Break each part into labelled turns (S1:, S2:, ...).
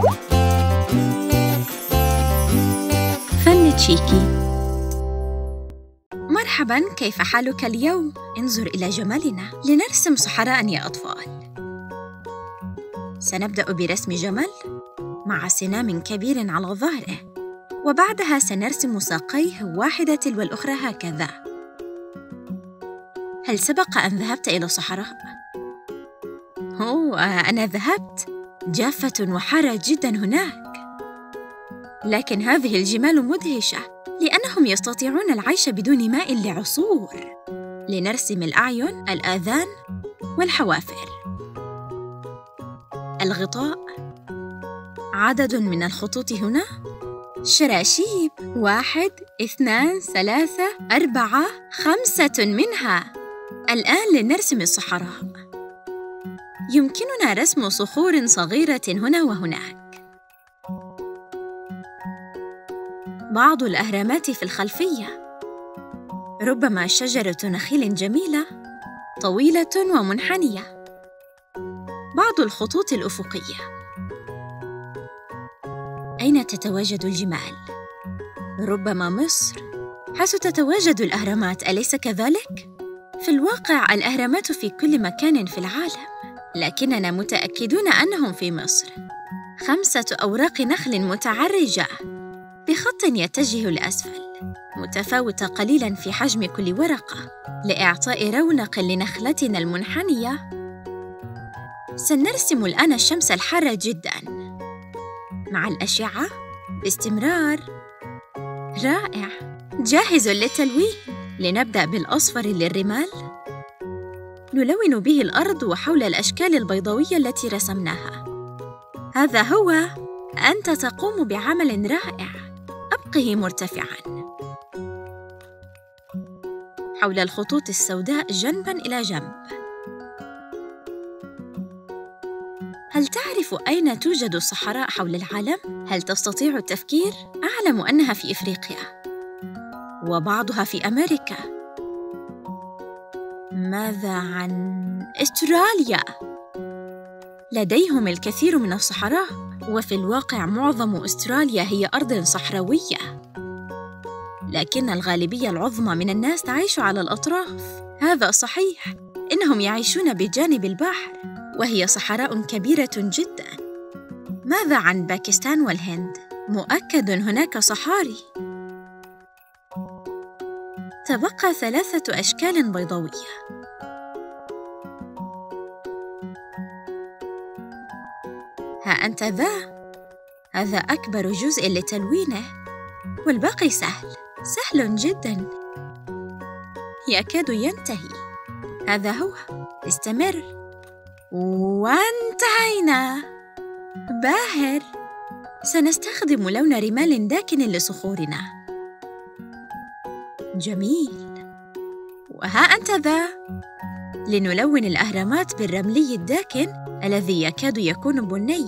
S1: فن تشيكي. مرحباً، كيف حالك اليوم؟ انظر إلى جمالنا. لنرسم صحراء يا أطفال. سنبدأ برسم جمل مع سنام كبير على ظهره، وبعدها سنرسم ساقيه واحدة تلو الأخرى هكذا. هل سبق أن ذهبت إلى الصحراء؟ أنا ذهبت. جافة وحارة جداً هناك، لكن هذه الجمال مدهشة لأنهم يستطيعون العيش بدون ماء لعصور. لنرسم الأعين، الآذان والحوافر. الغطاء، عدد من الخطوط هنا. شراشيب، 1 2 3 4 5 منها. الآن لنرسم الصحراء. يمكننا رسم صخور صغيرة هنا وهناك. بعض الأهرامات في الخلفية، ربما شجرة نخيل جميلة طويلة ومنحنية. بعض الخطوط الأفقية. أين تتواجد الجمال؟ ربما مصر، حيث تتواجد الأهرامات، أليس كذلك؟ في الواقع الأهرامات في كل مكان في العالم، لكننا متأكدون أنهم في مصر. 5 أوراق نخل متعرجة بخط يتجه لأسفل، متفاوتة قليلاً في حجم كل ورقة لإعطاء رونق لنخلتنا المنحنية. سنرسم الآن الشمس الحارة جداً مع الأشعة باستمرار. رائع، جاهز للتلوين. لنبدأ بالأصفر للرمال. نلون به الأرض وحول الأشكال البيضاوية التي رسمناها. هذا هو. أنت تقوم بعمل رائع. أبقه مرتفعاً حول الخطوط السوداء جنباً إلى جنب. هل تعرف أين توجد الصحراء حول العالم؟ هل تستطيع التفكير؟ أعلم أنها في إفريقيا، وبعضها في أمريكا. ماذا عن أستراليا؟ لديهم الكثير من الصحراء، وفي الواقع معظم أستراليا هي أرض صحراوية، لكن الغالبية العظمى من الناس تعيش على الأطراف. هذا صحيح، إنهم يعيشون بجانب البحر، وهي صحراء كبيرة جداً. ماذا عن باكستان والهند؟ مؤكد هناك صحاري. تبقى 3 أشكال بيضاوية. ها أنت ذا. هذا أكبر جزء لتلوينه، والباقي سهل جداً، يكاد ينتهي. هذا هو. استمر. وانتهينا. باهر. سنستخدم لون رمال داكن لصخورنا. جميل. وها أنت ذا. لنلون الأهرامات بالرملي الداكن الذي يكاد يكون بني.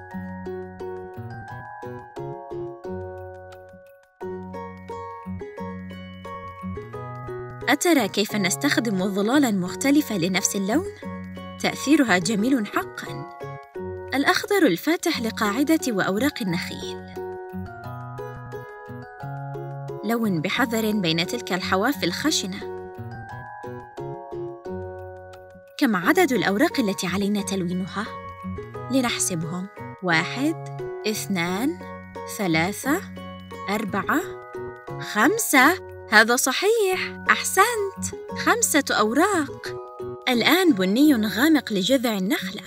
S1: أترى كيف نستخدم ظلالاً مختلفة لنفس اللون؟ تأثيرها جميل حقاً. الأخضر الفاتح لقاعدة وأوراق النخيل. لون بحذر بين تلك الحواف الخشنة. كم عدد الأوراق التي علينا تلوينها؟ لنحسبهم. 1 2 3 4 5. هذا صحيح، أحسنت. 5 أوراق. الآن بني غامق لجذع النخلة.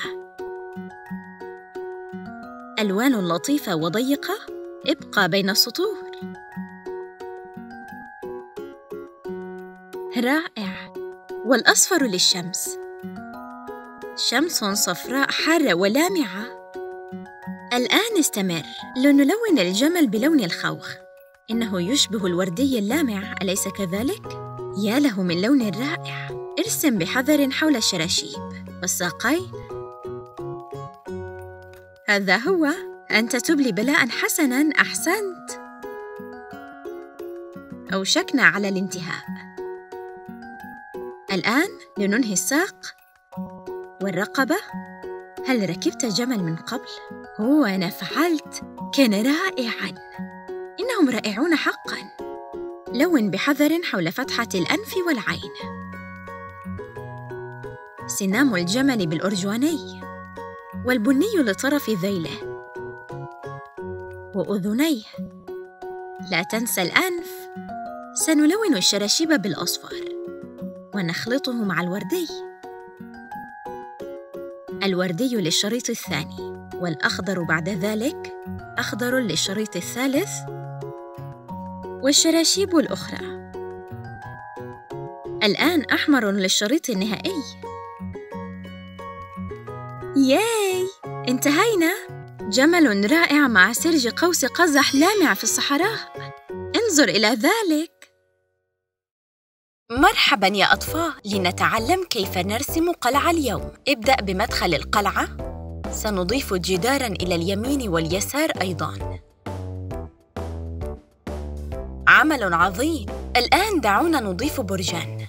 S1: ألوان لطيفة وضيقة. ابقى بين السطور. رائع. والأصفر للشمس. شمس صفراء حارة ولامعة. الآن استمر. لنلون الجمل بلون الخوخ. إنه يشبه الوردي اللامع، أليس كذلك؟ يا له من لون رائع. ارسم بحذر حول الشراشيب والساقين. هذا هو. أنت تبلي بلاء حسناً. أحسنت. أوشكنا على الانتهاء. الآن لننهي الساق والرقبة هل ركبت جمل من قبل؟ هو أنا فعلت، كان رائعاً. إنهم رائعون حقاً. لون بحذر حول فتحة الأنف والعين. سنام الجمل بالأرجواني، والبني لطرف ذيله وأذنيه. لا تنسى الأنف. سنلون الشراشيب بالأصفر ونخلطه مع الوردي. الوردي للشريط الثاني، والأخضر بعد ذلك أخضر للشريط الثالث، والشراشيب الأخرى. الآن أحمر للشريط النهائي. ياي! انتهينا! جمل رائع مع سرج قوس قزح لامع في الصحراء. انظر إلى ذلك. مرحباً يا أطفال، لنتعلم كيف نرسم قلعة اليوم. ابدأ بمدخل القلعة. سنضيف جداراً إلى اليمين واليسار أيضاً. عمل عظيم. الآن دعونا نضيف برجاً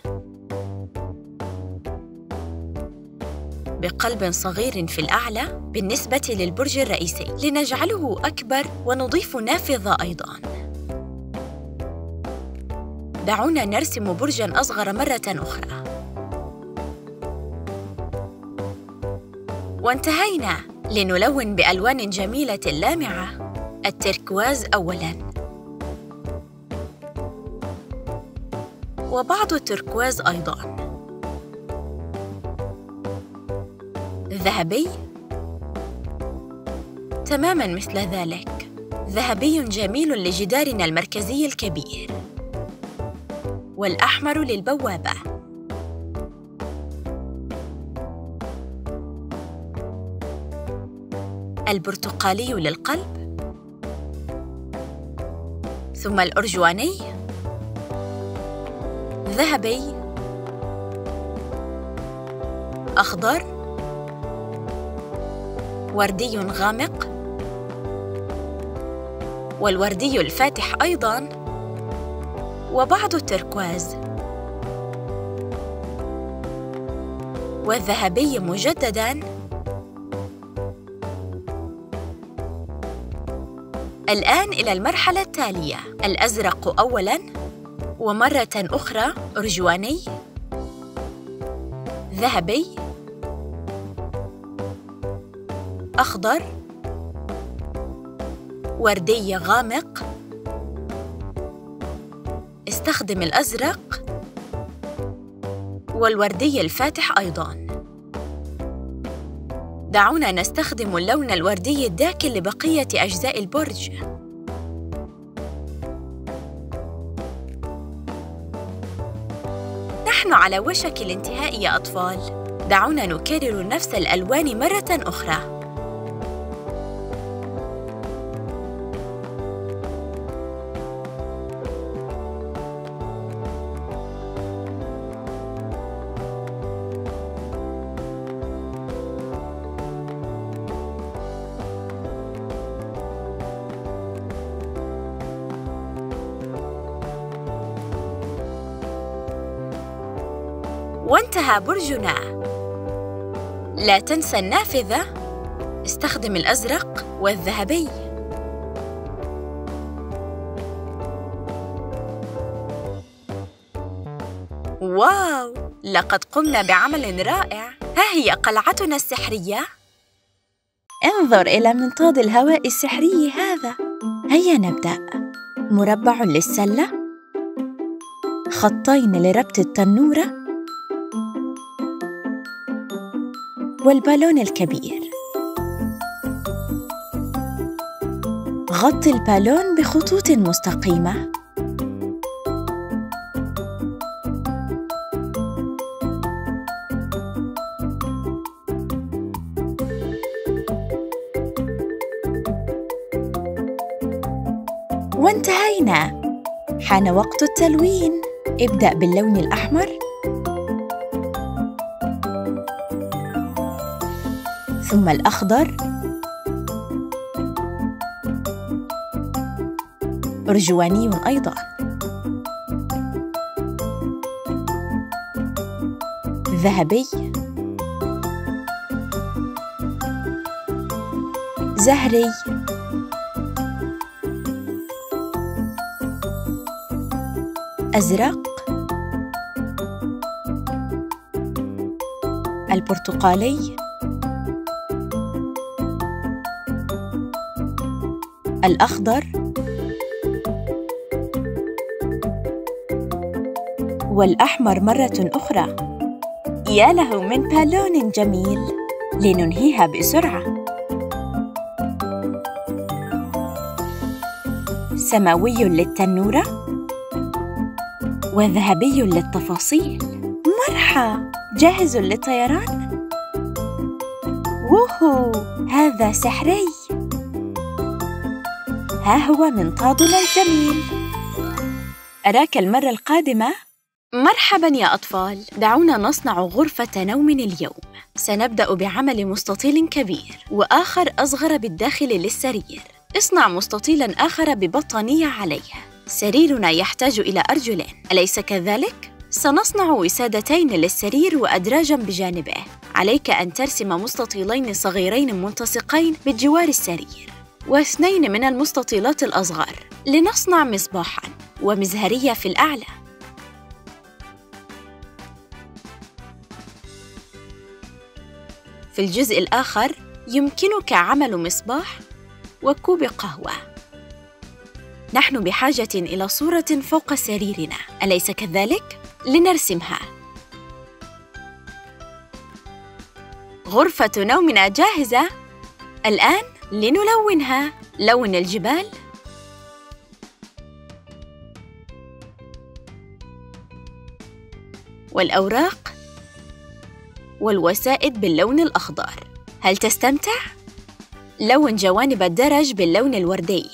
S1: بقلب صغير في الأعلى بالنسبة للبرج الرئيسي، لنجعله أكبر ونضيف نافذة أيضاً. دعونا نرسم برجاً أصغر مرة أخرى. وانتهينا. لنلون بألوان جميلة لامعة. التركواز أولاً، وبعض التركواز أيضاً. ذهبي تماماً مثل ذلك. ذهبي جميل لجدارنا المركزي الكبير، والأحمر للبوابة. البرتقالي للقلب، ثم الأرجواني، ذهبي، أخضر، وردي غامق، والوردي الفاتح أيضاً، وبعض التركواز، والذهبي مجدداً. الآن إلى المرحلة التالية. الأزرق أولاً، ومرة أخرى أرجواني، ذهبي، أخضر، وردي غامق. استخدم الأزرق والوردي الفاتح أيضاً. دعونا نستخدم اللون الوردي الداكن لبقية أجزاء البرج. نحن على وشك الانتهاء يا أطفال. دعونا نكرر نفس الألوان مرة أخرى. وانتهى برجنا. لا تنسى النافذة. استخدم الأزرق والذهبي. واو! لقد قمنا بعمل رائع. ها هي قلعتنا السحرية. انظر إلى منطاد الهواء السحري هذا. هيا نبدأ. مربع للسلة، خطين لربط التنورة، والبالون الكبير. غطي البالون بخطوط مستقيمة. وانتهينا. حان وقت التلوين. ابدأ باللون الأحمر، ثم الأخضر، أرجواني أيضاً، ذهبي، زهري، أزرق، البرتقالي، الأخضر، والأحمر مرة أخرى. يا له من بالون جميل، لننهيها بسرعة. سماوي للتنورة، وذهبي للتفاصيل. مرحى، جاهز للطيران؟ ووهو، هذا سحري. ها هو منطادنا الجميل. أراك المرة القادمة. مرحباً يا أطفال، دعونا نصنع غرفة نوم اليوم. سنبدأ بعمل مستطيل كبير وآخر أصغر بالداخل للسرير. اصنع مستطيلاً آخر ببطانية عليه. سريرنا يحتاج إلى أرجلين، أليس كذلك؟ سنصنع وسادتين للسرير وأدراجاً بجانبه. عليك أن ترسم مستطيلين صغيرين ملتصقين بجوار السرير، واثنين من المستطيلات الأصغر لنصنع مصباحاً ومزهرية في الأعلى. في الجزء الآخر يمكنك عمل مصباح وكوب قهوة. نحن بحاجة إلى صورة فوق سريرنا، أليس كذلك؟ لنرسمها. غرفة نومنا جاهزة. الآن لنلونها. لون الجبال، والأوراق، والوسائد باللون الأخضر. هل تستمتع؟ لون جوانب الدرج باللون الوردي.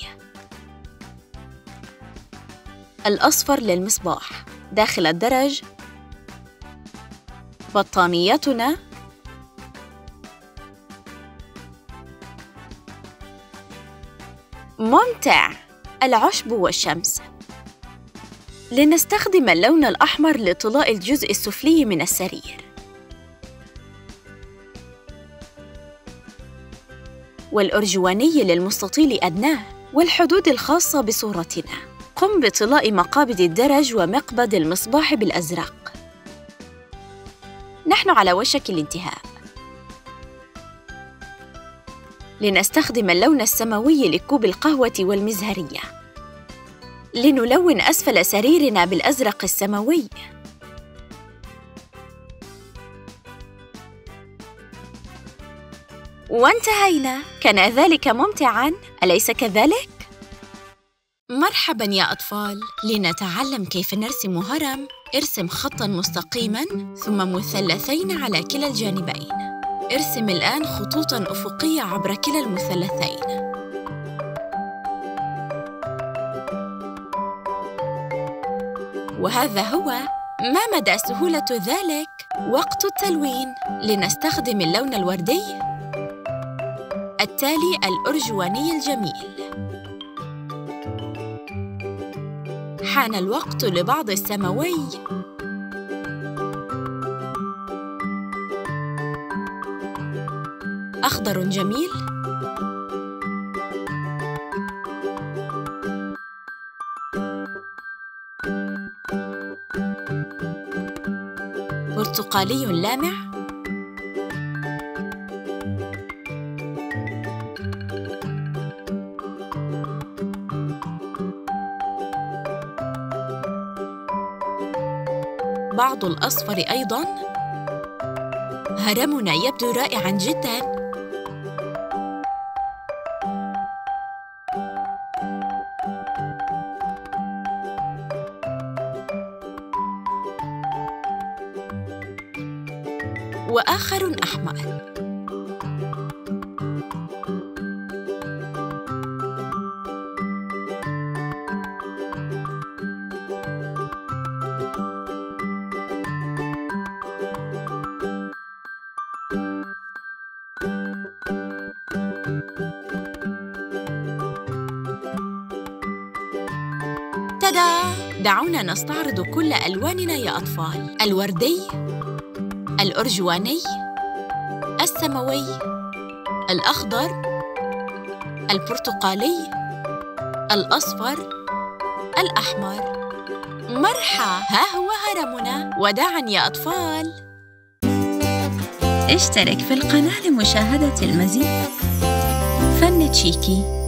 S1: الأصفر للمصباح. داخل الدرج بطانيتنا، ممتع. العشب والشمس. لنستخدم اللون الأحمر لطلاء الجزء السفلي من السرير. والأرجواني للمستطيل أدناه، والحدود الخاصة بصورتنا. قم بطلاء مقابض الدرج ومقبض المصباح بالأزرق. نحن على وشك الانتهاء. لنستخدم اللون السماوي لكوب القهوة والمزهرية. لنلون أسفل سريرنا بالأزرق السماوي. وانتهينا. كان ذلك ممتعاً، أليس كذلك؟ مرحباً يا أطفال، لنتعلم كيف نرسم هرم. ارسم خطاً مستقيماً ثم مثلثين على كلا الجانبين. ارسم الآن خطوطاً أفقية عبر كلا المثلثين. وهذا هو. ما مدى سهولة ذلك؟ وقت التلوين. لنستخدم اللون الوردي، التالي الأرجواني الجميل. حان الوقت لبعض السماوي. أخضر جميل. برتقالي لامع. بعض الأصفر أيضاً. هرمنا يبدو رائعاً جداً. وآخر أحمر. تدا! دعونا نستعرض كل ألواننا يا أطفال. الوردي، الأرجواني، السماوي، الأخضر، البرتقالي، الأصفر، الأحمر. مرحى، ها هو هرمنا. وداعاً يا أطفال. اشترك في القناة لمشاهدة المزيد. فن تشيكي.